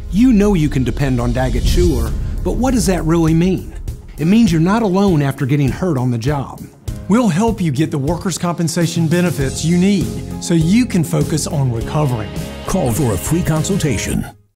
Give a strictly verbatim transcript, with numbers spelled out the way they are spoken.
You know you can depend on Daggett Shuler, but what does that really mean? It means you're not alone after getting hurt on the job. We'll help you get the workers' compensation benefits you need so you can focus on recovering. Call for a free consultation.